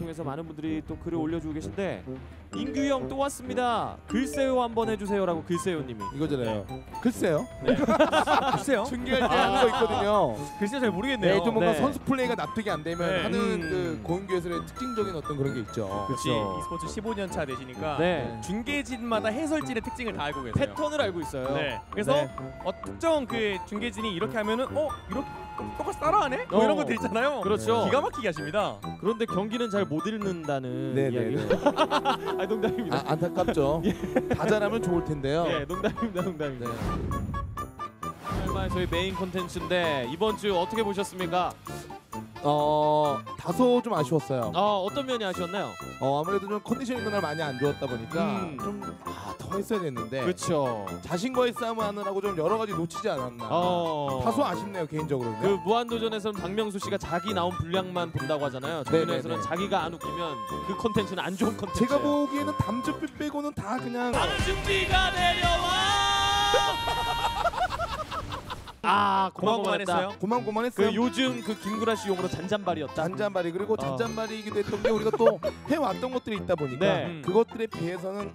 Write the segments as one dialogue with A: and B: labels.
A: 통해서 많은 분들이 또 글을 올려주고 계신데 인규 형 또 왔습니다. 글쎄요 한번 해주세요라고 글쎄요님이
B: 이거잖아요. 글쎄요.
C: 글쎄요.
B: 중계할 때 하는 거 있거든요.
C: 글쎄요 잘 모르겠네요.
B: 네, 좀 뭔가
A: 네.
B: 선수 플레이가 납득이 안 되면
C: 네.
B: 하는 그 고인규 해설의 특징적인 어떤 그런 게 있죠.
C: 그렇지.
A: 그쵸.
C: e스포츠 15년 차 되시니까
A: 네.
C: 중계진마다 해설진의 특징을 다 알고 계세요.
A: 패턴을 알고 있어요.
C: 네. 그래서
A: 네.
C: 특정 그 중계진이 이렇게 하면은 이렇게 똑같이 따라하네? 뭐 이런 것들 있잖아요.
A: 그렇죠.
C: 기가 막히게 하십니다.
A: 그런데 경기는 잘 못 읽는다는
B: 네,
A: 이야기.
B: 네, 네.
A: 아 농담입니다.
B: 안타깝죠. 다 잘하면 좋을 텐데요.
A: 예, 농담입니다, 농담입니다.
B: 네.
A: 정말 저희 메인 콘텐츠인데 이번 주 어떻게 보셨습니까?
B: 다소 좀 아쉬웠어요.
A: 어떤 면이 아쉬웠나요?
B: 아무래도 좀 컨디션이 그날 많이 안 좋았다 보니까 더 했어야 됐는데
A: 그렇죠.
B: 자신과의 싸움을 하느라고 좀 여러 가지 놓치지 않았나. 다소 아쉽네요 개인적으로는.
A: 그 무한도전에서는 박명수 씨가 자기 나온 분량만 본다고 하잖아요. 저희에서는
B: 네네네.
A: 자기가 안 웃기면 그 컨텐츠는 안 좋은 컨텐츠.
B: 제가 보기에는 담즙빛 빼고는 다 그냥
A: 준비가 내려와. 아 고만고만했어요.
B: 고만고만했어요.
A: 그 요즘 그 김구라 씨 용어로 잔잔발이었다.
B: 잔잔바리 그리고 잔잔바리이기도 했던 게 우리가 또 해왔던 것들이 있다 보니까
A: 네.
B: 그것들에 비해서는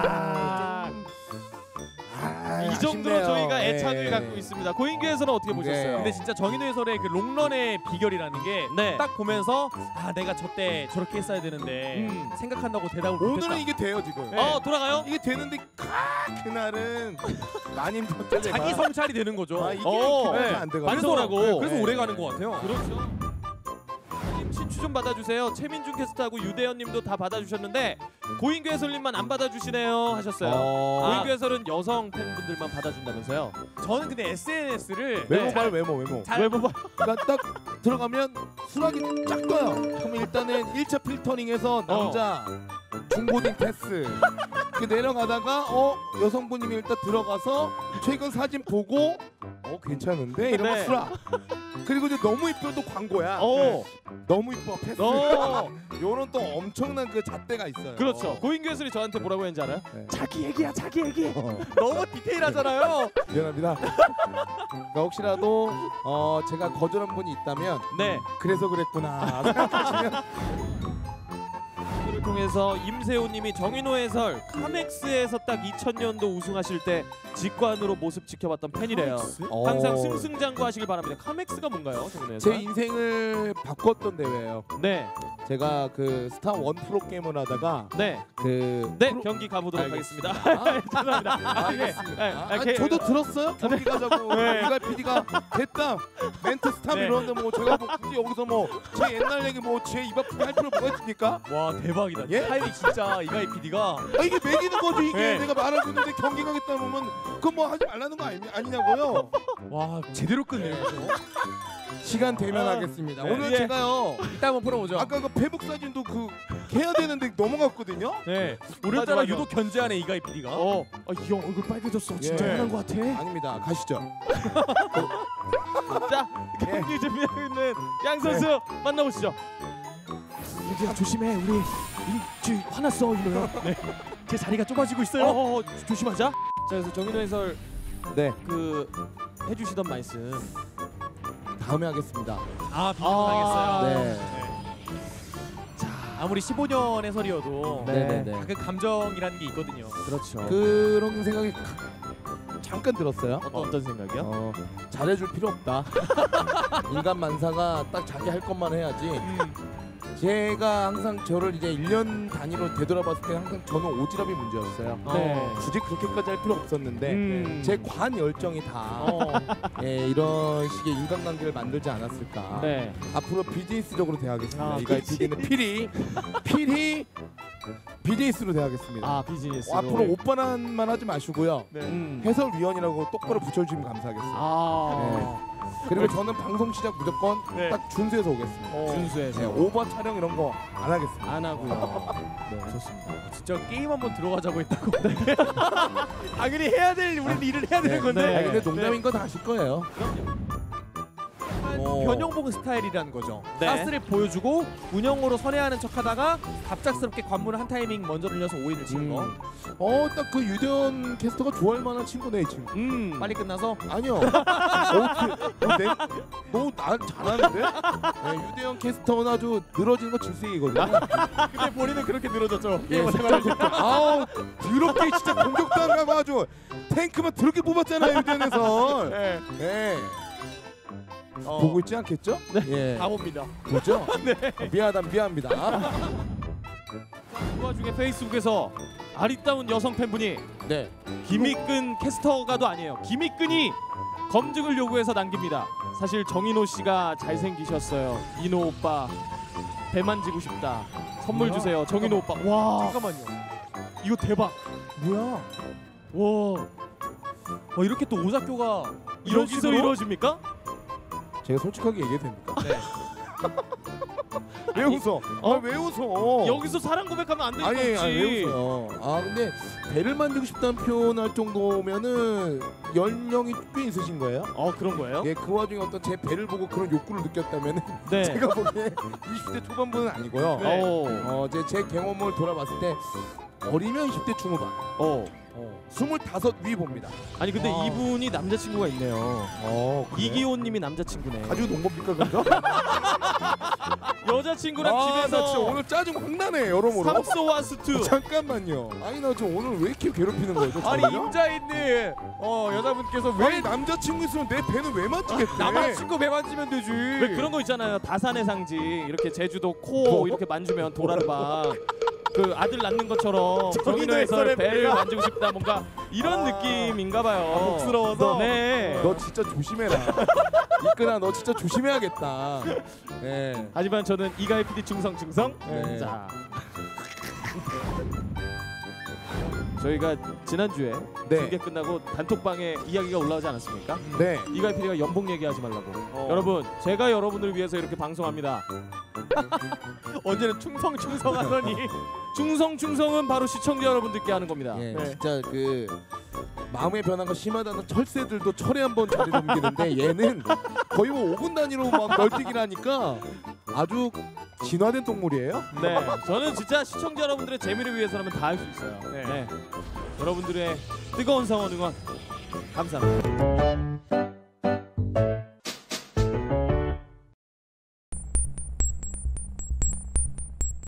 A: 이 정도로
B: 아쉽네요.
A: 저희가 애착을
B: 네.
A: 갖고 있습니다. 고인규에서는 어떻게 보셨어요?
B: 네.
C: 근데 진짜 정인호 해설의 그 롱런의 비결이라는 게
A: 네.
C: 딱 보면서 내가 저때 저렇게 했어야 되는데 생각한다고 대답을 못했다.
B: 오늘은 이게 돼요 지금.
A: 돌아가요?
B: 이게 되는데 그날은 많이 힘들었죠.
C: 자기 성찰이 되는 거죠.
B: 이게
A: 네.
B: 안 돼가지고.
A: 완성하고.
C: 그래서
B: 네.
C: 오래 가는 것 같아요.
A: 그렇죠. 친추 좀 받아주세요. 최민준 캐스트하고 유대현님도 다 받아주셨는데 고인규 해설님만 안 받아주시네요 하셨어요. 고인규 해설은 여성 팬분들만 받아준다면서요?
C: 저는 근데 SNS를
B: 외모.
C: 잘
A: 외모 봐.
B: 그러니까 딱 들어가면 수락이 쫙 떠요. 그럼 일단은 1차 필터링에서 남자 중고딩 패스 내려가다가 여성분이 일단 들어가서 최근 사진 보고 괜찮은데 이러면
A: 네.
B: 수락. 그리고 이제 너무 이뻐도 광고야. 너무 이뻐 패스. 요런 또 엄청난 그 잣대가 있어요.
A: 그렇죠. 고인규 해설이 저한테 뭐라고 했는지 알아요?
B: 네.
A: 자기 얘기야 자기 얘기.
C: 너무 디테일하잖아요.
B: 미안합니다. 그러니까 혹시라도 제가 거절한 분이 있다면
A: 네.
B: 그래서 그랬구나 생각하시면
A: 를 통해서 임세호님이 정인호 해설 카맥스에서 딱 2000년도 우승하실 때 직관으로 모습 지켜봤던 팬이래요. 항상 승승장구하시길 바랍니다. 카맥스가 뭔가요, 정인호
B: 제
A: 해설?
B: 인생을 바꿨던 대회예요.
A: 네,
B: 제가 그 스타 원 프로 게임을 하다가
A: 네,
B: 그
A: 네 경기 가보도록
B: 알겠습니다.
A: 하겠습니다. 죄송합니다.
B: 알겠습니다. 저도 들었어요. 경기 가자고 이갈 PD가 됐다 멘트 스탑
C: 네.
B: 이러는데 뭐 제가 뭐 굳이 여기서 뭐 제 옛날 얘기 뭐 제 입 아프게 할 필요 뭐가 있습니까?
C: 와 대박이다.
B: 예?
C: 타이밍 진짜 이가희 PD가
B: 이게 매기는 거죠 이게.
C: 네.
B: 내가 말하고 있는데 경기 가겠다 그러면 그건 뭐 하지 말라는 거 아니냐고요.
C: 와 제대로 끝내요.
B: 시간 되면 하겠습니다.
C: 네.
B: 오늘
A: 예.
B: 제가요
C: 이따 한번 풀어보죠.
B: 아까 그 페북 사진도 해야 되는데 넘어갔거든요.
C: 네. 오늘따라
A: 맞아.
C: 유독 견제하네 이가희 PD가.
A: 이 형 얼굴 빨개졌어. 진짜
B: 예.
A: 화난 것 같아.
B: 아닙니다. 가시죠.
A: 자, 경기 준비하고 있는 양 선수 만나보시죠. 얘들아 조심해. 우리 화났어 이노야. 네.
C: 제 자리가 좁아지고 있어요.
A: 조심하자. 자, 그래서 정인호 해설
B: 네.
A: 그 해주시던 말씀.
B: 다음에 하겠습니다.
C: 비난당했어요.
B: 네.
C: 자 아무리 15년 해설이어도
B: 네네네.
C: 그 감정이라는 게 있거든요.
A: 그렇죠.
B: 그런 생각이 잠깐 들었어요.
A: 어떤 생각이요?
B: 잘해줄 필요 없다. 인간 만사가 딱 자기 할 것만 해야지. 제가 항상 저를 이제 1년 단위로 되돌아봤을 때 항상 저는 오지랖이 문제였어요.
A: 네.
B: 굳이 그렇게까지 할 필요 없었는데 제 관 열정이 다 이런 식의 인간관계를 만들지 않았을까.
A: 네.
B: 앞으로 비즈니스적으로 대하겠습니다. 이가희
A: 그치.
B: PD는 필히 비즈니스로 대하겠습니다.
A: 비즈니스로.
B: 앞으로 오빠란만 하지 마시고요.
A: 네.
B: 해설위원이라고 똑바로 붙여주시면 감사하겠습니다.
A: 네.
B: 그리고 저는 방송 시작 무조건
C: 네.
B: 딱 준수해서 오겠습니다.
A: 준수해서.
B: 네, 오버 촬영 이런 거 안 하겠습니다.
A: 안 하고요. 네, 좋습니다.
C: 진짜 게임 한번 들어가자고 했다고. 당연히 해야 될 우리 일을 해야 되는 건데.
A: 네.
B: 근데 농담인 거 다 아실 거예요.
C: 약간
B: 어.
C: 변형복 스타일이라는 거죠.
A: 네.
C: 가스를 보여주고 운영으로 선회하는 척하다가 갑작스럽게 관문을 한 타이밍 먼저 늘려서 오인을 치는 거.
B: 딱 그 유대현 캐스터가 좋아할 만한 친구네 이 친구.
C: 빨리 끝나서
B: 아니요. 너나 잘하는데? 네, 유대현 캐스터는 아주 늘어지는 거 질색이거든요.
C: 근데 본인은 그렇게 늘어졌죠.
B: 예, 아우 더럽게 진짜 공격도 안 가고 아주 탱크만 더럽게 뽑았잖아요 유대현에서.
C: 네.
B: 네. 보고 있지 않겠죠? 예.
C: 다 봅니다.
B: 보죠? 네. 미안합니다.
A: 그 와중에 페이스북에서 아리따운 여성 팬분이
B: 네.
A: 김익근 캐스터가도 아니에요. 김익근이 검증을 요구해서 남깁니다. 사실 정인호 씨가 잘생기셨어요. 인호 오빠 배 만지고 싶다. 선물
C: 뭐야?
A: 주세요. 정인호 오빠. 와
C: 잠깐만요.
A: 이거 대박.
C: 뭐야?
A: 와
C: 이렇게 또 오작교가 이런
A: 여기서
C: 식으로?
A: 이루어집니까?
B: 제가 솔직하게 얘기해도 됩니까?
C: 네.
B: 왜 웃어? 왜 웃어?
A: 여기서 사랑 고백하면 안 되는
B: 아니
A: 거지.
B: 왜 웃어요? 근데 배를 만지고 싶다는 표현할 정도면은 연령이 꽤 있으신 거예요?
A: 그런 거예요?
B: 예, 그 와중에 어떤 제 배를 보고 그런 욕구를 느꼈다면은
A: 네.
B: 제가 보기에 20대 초반분은 아니고요.
A: 네.
B: 제 경험을 돌아봤을 때 어리면 20대 중후반, 25 위 봅니다.
A: 아니 근데 이분이 남자친구가 있네요.
B: 그래요?
A: 이기호님이 남자친구네.
B: 가지고 논 겁니까 그죠?
A: 여자친구랑
B: 나 진짜
A: 집에서
B: 오늘 짜증 확 나네 여러모로.
A: 삼소와 스투.
B: 잠깐만요. 아니 나 지금 오늘 왜 이렇게 괴롭히는 거예요?
C: 아니
B: 저를요?
C: 임자인님 여자분께서 왜
B: 아니 남자친구 있으면 내 배는 왜 만지겠대?
C: 남자친구 배 만지면 되지.
A: 왜 그런 거 있잖아요. 다산의 상징 이렇게 제주도 코 이렇게 만지면 도란방. 그 아들 낳는 것처럼 정인호에서
C: 정인호의
A: 배를
C: 배가.
A: 만지고 싶다 뭔가 이런 느낌인가 봐요.
C: 복스러워서?
A: 네.
B: 너 진짜 조심해라. 이끈아 너 진짜 조심해야겠다. 네.
A: 하지만 저는 이가희 PD 충성.
B: 네.
A: 자. 저희가 지난주에
B: 네.
A: 중계 끝나고 단톡방에 이야기가 올라오지 않았습니까?
B: 네.
A: 이가희 PD가 연봉 얘기하지 말라고. 여러분, 제가 여러분을 위해서 이렇게 방송합니다.
C: 언제는 충성하더니
A: 충성은 바로 시청자 여러분들께 하는 겁니다.
B: 예,
C: 네.
B: 진짜 그 마음의 변화가 심하다는 철새들도 철에 한 번 자리를 옮기는데 얘는 거의 뭐 5분 단위로 막 널뛰기를 하니까 아주 진화된 동물이에요.
A: 네, 저는 진짜 시청자 여러분들의 재미를 위해서라면 다 할 수 있어요.
C: 네.
A: 네. 여러분들의 뜨거운 성원 응원 감사합니다.